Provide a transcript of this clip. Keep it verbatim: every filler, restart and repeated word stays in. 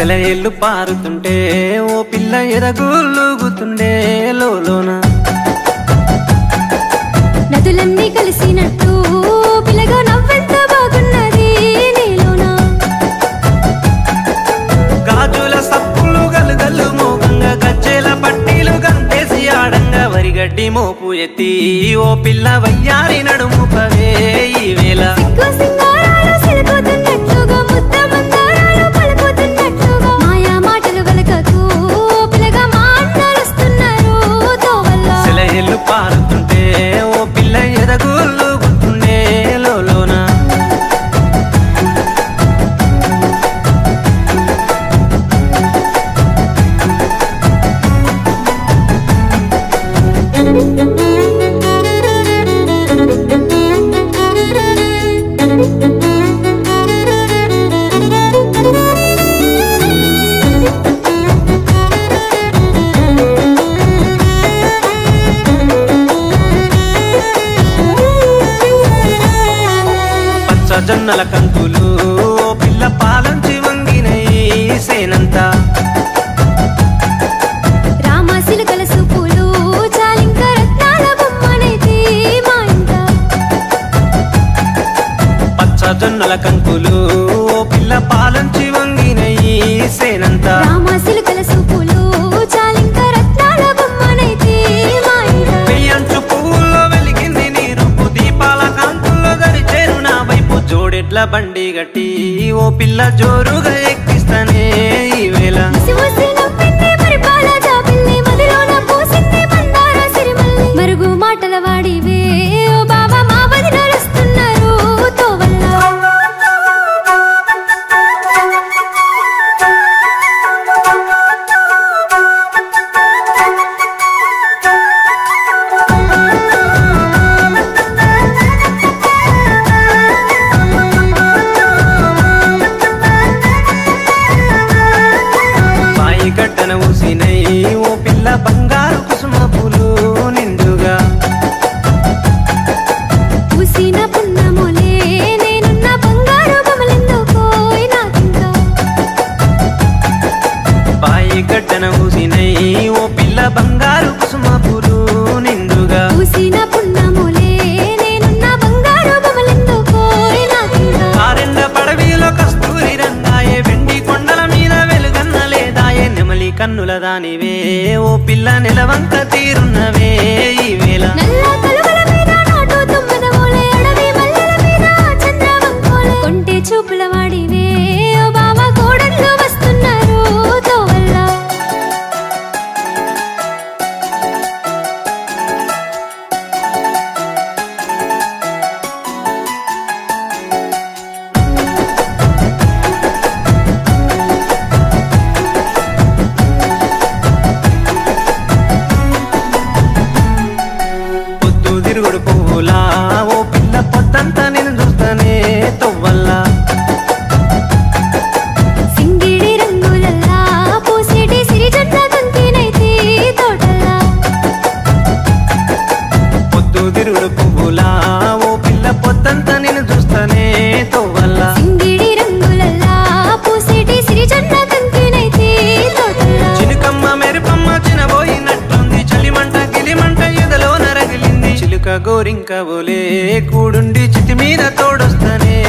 సెలయేళ్ళు పారుతుంటే ఓ పిల్ల ఎదగులుగుతుండే లోలోన నదులన్నీ కలిసినట్టు పిల్లగా నవ్వెంత బాగున్నది నీలోన గాజుల సప్పులు గలుగల్లు మోగంగా గజ్జెల పట్టీలు గంతేసి ఆడంగా వరిగడ్డి మోపు ఎత్తి ఓ పిల్ల వయ్యారి నడుము పవే ఈ వేళ సెలయేళ్ళు పారుతుంటే ఓ పిల్ల ఎదగులుగుతుండే లోలోన జొన్నల కంకులు పిల్ల పాలంచి వంగినై సేనంతా రామాసిలుకల సూపులు చాలింక రత్నాల బొమ్మనైతే మా ఇంట పచ్చ జొన్నల కంకులు పిల్ల పాలంచి వంగినై సేనంతా రామాసిలుకల సూపులు చాలింక రత్నాల బొమ్మనైతే మా ఇంట పెయ్యంచు పువ్వుల్లో వెలిగింది నీ రూపు దీపాల కాంతుల్లో దరిచేరు నా వైపు జోడెడ్ల బండి గట్టి ఓ పిల్ల జోరుగా ఎక్కిస్తానే ఈ వేళ మరుగు మాటల వాడివే ఓ బాబా మా వదిన వస్తున్నారు తోవల్ల గడ్డన ఊసినై ఓ పిల్ల బంగారు కుసుమ పూలు నిండుగా ఊసిన పున్నములే నేనున్న బంగారు బొమ్మలెందుకో నాకింకా బాయి గడ్డన ఊసినై ఓ పిల్ల బంగారు కుసుమ పూలు నిండుగా ఊసిన పున్నములే నేనున్న బంగారు బొమ్మలెందుకో నాకింకా ఆరెండ పడవిలో కస్తూరి రంగాయే వెండి కొండల మీద వెలుగన్న లేదాయే నెమలి కన్నుల దానివే ఓ పిల్ల నెలవంక తీరున్నవే ఈ వేళ నల్ల కలువల మీద నాటు తుమ్మెద ఓలే అడవి మల్లెల మీద చంద్రవంకోలే కొంటె చూపుల వాడివే ఓ బావా కోడళ్ళు వస్తున్నారు తోవల్ల తిరుగుడు పువ్వులా ఓ పిల్ల పొద్దంతా నేను చూస్తానే తొవ్వల్ల సింగిడి రంగులల్లా పూసేటి సిరిజొన్న తంతినైతే తోటల్లా పొద్దు తిరుగుడు పువ్వులా ఓ పిల్ల పొద్దంతా నేను చూస్తానే తొవ్వల్ల సింగిడి రంగులల్లా పూసేటి సిరిజొన్న తంతినైతే తోటల్లా చినుకమ్మ మెరుపమ్మ చినబోయినట్టుంది చలిమంట గిలిమంట ఎదలో నరగిలింది చిలుక గోరింక ఓలే కూడుండి చితి మీద తోడొస్తానే